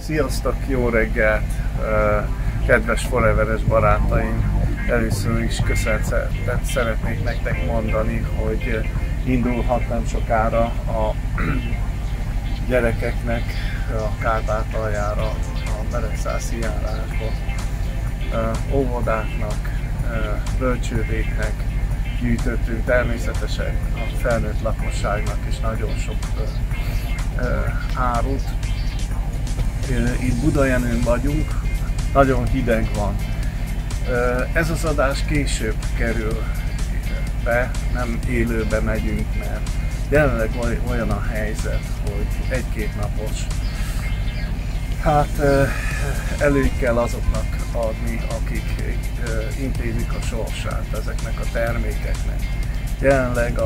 Sziasztok, jó reggelt, kedves Foreveres barátaim! Először is köszönetet szeretnék nektek mondani, hogy indulhat nem sokára a gyerekeknek a Kárpátaljára, a Beregszászi járásba. Óvodáknak, bölcsődéknek gyűjtöttünk, természetesen a felnőtt lakosságnak is nagyon sok árut. Itt Budajenőn vagyunk, nagyon hideg van. Ez az adás később kerül be, nem élőbe megyünk, mert jelenleg olyan a helyzet, hogy egy-két napos. Hát elő kell azoknak adni, akik intézik a sorsát ezeknek a termékeknek. Jelenleg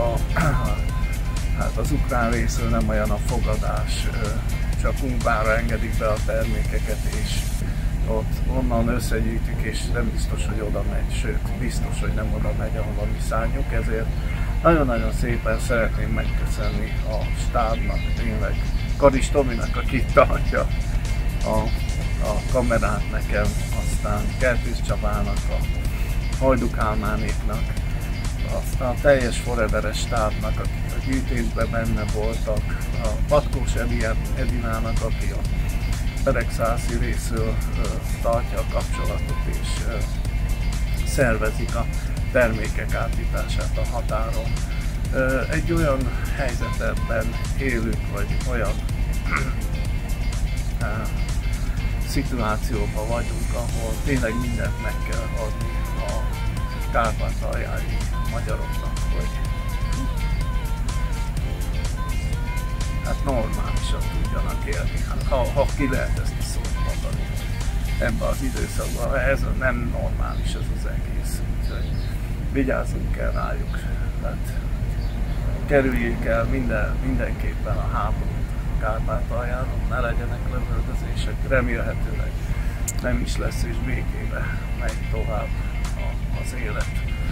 az ukrán részről nem olyan a fogadás, csak Unkbánra engedik be a termékeket, és ott onnan összegyűjtjük, és nem biztos, hogy oda megy, sőt, biztos, hogy nem oda megy, ahova mi szálljuk, ezért nagyon-nagyon szépen szeretném megköszönni a stábnak, tényleg Kadis Tominak, aki tartja a kamerát nekem, aztán Kertész Csabának, a Hajduk Álmánéknak, aztán a teljes Foreveres stábnak, akik a gyűjtésben benne voltak, a Patkós Edinának, aki a Beregszászi részről tartja a kapcsolatot és szervezik a termékek átítását a határon. Egy olyan helyzetben élünk, vagy olyan szituációban vagyunk, ahol tényleg mindent meg kell adni a kárpátaljai magyaroknak, hogy hát normálisan tudjanak élni, ha ki lehet ezt a szót mondani ebben az időszakban. Ez nem normális ez az egész, úgyhogy vigyázzunk kell rájuk. Tehát kerüljék el mindenképpen a háborút Kárpátaljáron, ne legyenek lövöldözések, remélhetőleg nem is lesz, és békébe megy tovább az élet.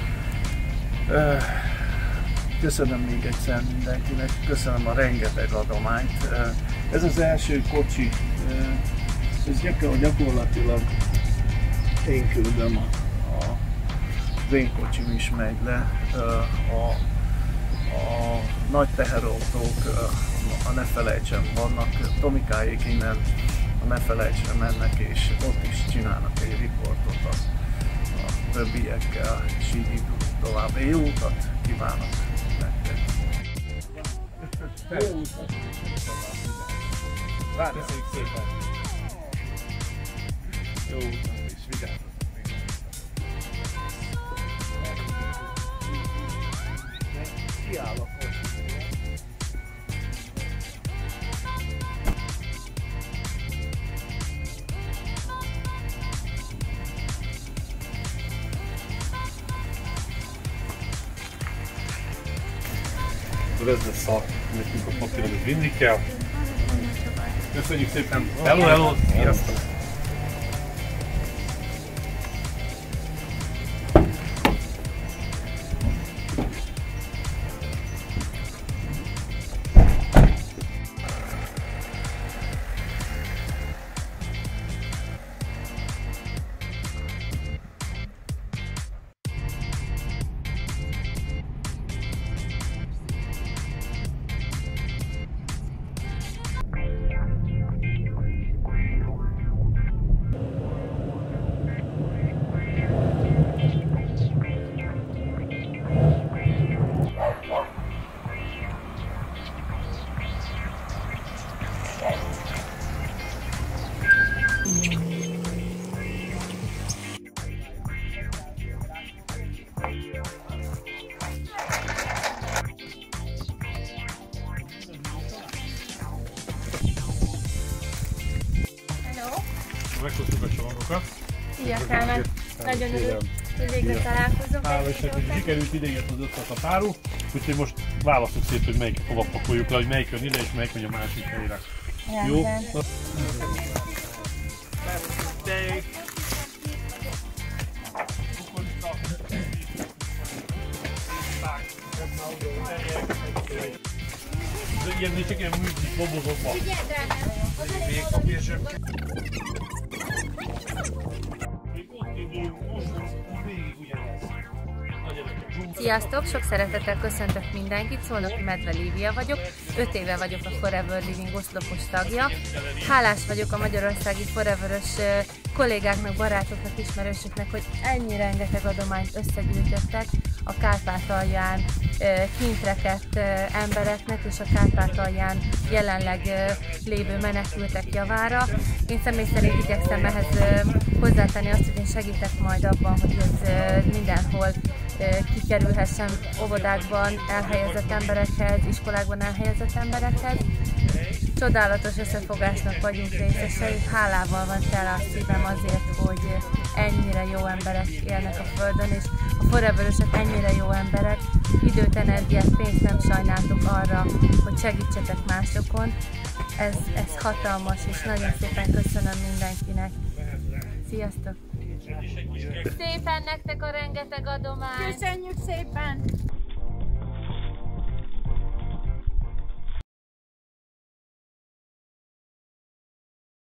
Köszönöm még egyszer mindenkinek, köszönöm a rengeteg adományt. Ez az első kocsi, ez gyakorlatilag én küldöm, az én kocsim is megy le. A nagy teherautók, a Ne Felejtsen vannak, Tomikáék innen a Ne Felejtsen mennek, és ott is csinálnak egy riportot a többiekkel, és így indulunk tovább. Jó utat kívánok nektek! Jó utat! Köszönjük szépen! Jó utat, és vigyázzatok! Kiáll a kocsi. Ez lesz a nekünk a papírodat vinni kell. Köszönjük szépen! Hello! Sziasztok! Meghoztuk a csomagokat. Szia, Kálmán! Nagyon örülök, hogy végre találkozunk. Hála Istennek, hogy sikerült idejött az összes a páru, úgyhogy most választjuk szét, hogy melyik hova pakoljuk le, hogy melyik jön ide és melyik megy a másik helyre. Jó? Ilyen csak ilyen műzik, bobozokban. Figyeld rá, nem? Még papír zsebke. Még ott indulunk, most végig ugyanez. Sziasztok! Sok szeretettel köszöntök mindenkit, Szolnoki Medve Lívia vagyok, 5 éve vagyok a Forever Living oszlopos tagja. Hálás vagyok a magyarországi Forever-ös kollégáknak, barátoknak, ismerősöknek, hogy ennyi rengeteg adományt összegyűjtöttek a Kárpátalján kint rekedt embereknek és a Kárpátalján jelenleg lévő menekültek javára. Én személy szerint igyekszem ehhez hozzátenni azt, hogy én segítek majd abban, hogy ez mindenhol kikerülhessen óvodákban elhelyezett emberekhez, iskolákban elhelyezett emberekhez. Csodálatos összefogásnak vagyunk részesei, hálával van tele a szívem azért, hogy ennyire jó emberek élnek a Földön, és a Forever-ösök ennyire jó emberek, időt, energiát, pénzt nem sajnáltok arra, hogy segítsetek másokon. Ez hatalmas, és nagyon szépen köszönöm mindenkinek. Sziasztok! Szépen nektek a rengeteg adomány! Köszönjük szépen!